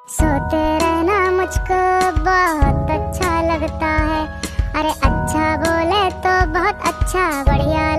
सोते रहना मुझको बहुत अच्छा लगता है। अरे अच्छा बोले तो बहुत अच्छा, बढ़िया